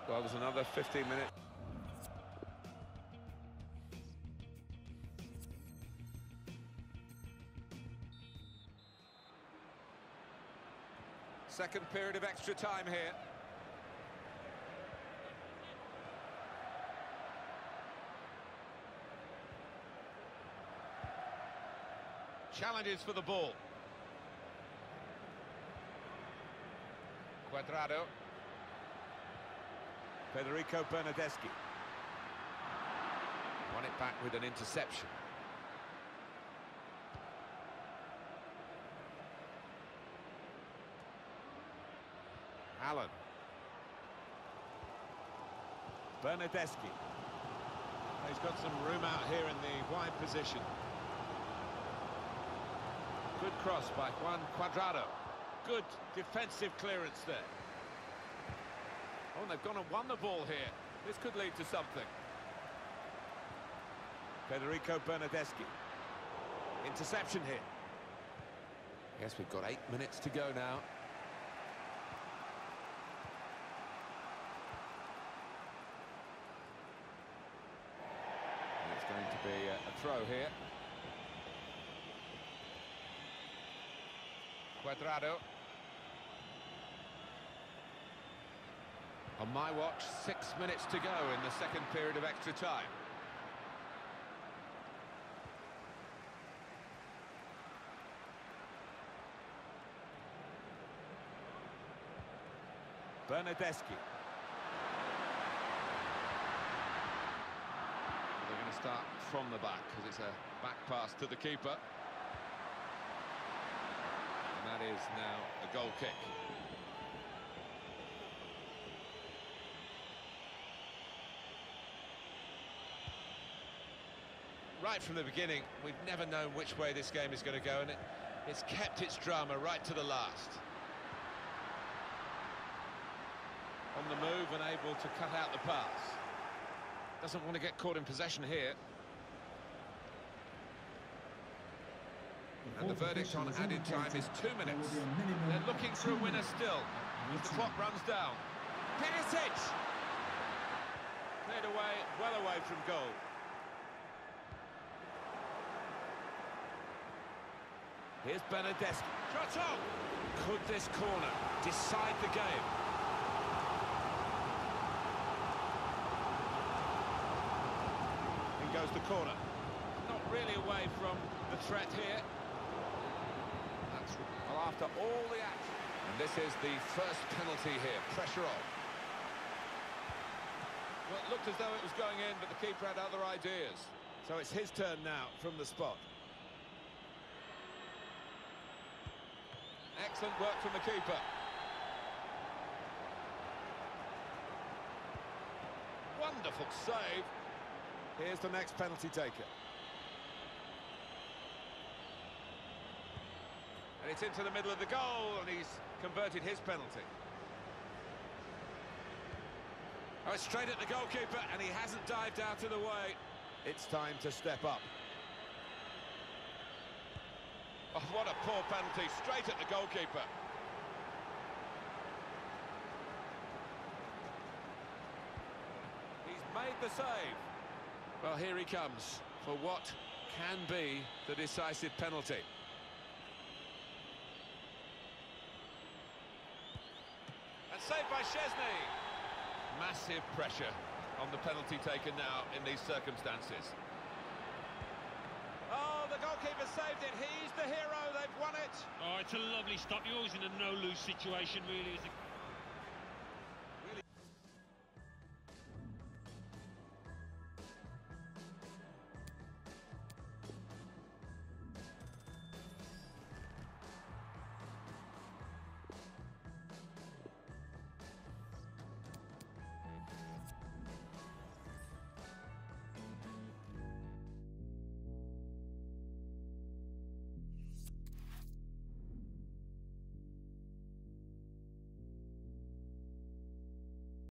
Well, there's another 15 minutes. Second period of extra time here. Challenges for the ball. Cuadrado. Federico Bernardeschi. Won it back with an interception. Allen. Bernardeschi. He's got some room out here in the wide position. Good cross by Juan Cuadrado. Good defensive clearance there. Oh, and they've gone and won the ball here. This could lead to something. Federico Bernardeschi. Interception here. Yes, we've got 8 minutes to go now. And it's going to be a throw here. Cuadrado. On my watch, 6 minutes to go in the second period of extra time. Bernardeschi. They're going to start from the back because it's a back pass to the keeper. And that is now a goal kick. Right from the beginning, we've never known which way this game is going to go, and it's kept its drama right to the last. On the move and able to cut out the pass. Doesn't want to get caught in possession here. And the verdict on added time is 2 minutes. They're looking for a winner still, as the clock runs down. Perisic! Cleared away, well away from goal. Here's Bernardeschi. Shot on! Could this corner decide the game? In goes the corner. Not really away from the threat here. That's well, after all the action. And this is the first penalty here. Pressure on. Well, it looked as though it was going in, but the keeper had other ideas. So it's his turn now from the spot. Excellent work from the keeper. Wonderful save. Here's the next penalty taker. And it's into the middle of the goal, and he's converted his penalty. Oh, it's straight at the goalkeeper, and he hasn't dived out of the way. It's time to step up. Oh, what a poor penalty, straight at the goalkeeper. He's made the save. Well, here he comes for what can be the decisive penalty. And saved by Szczesny. Massive pressure on the penalty taken now in these circumstances. Oh, the goalkeeper saved it. He's the hero. They've won it. Oh, it's a lovely stop. You're always in a no-lose situation, really.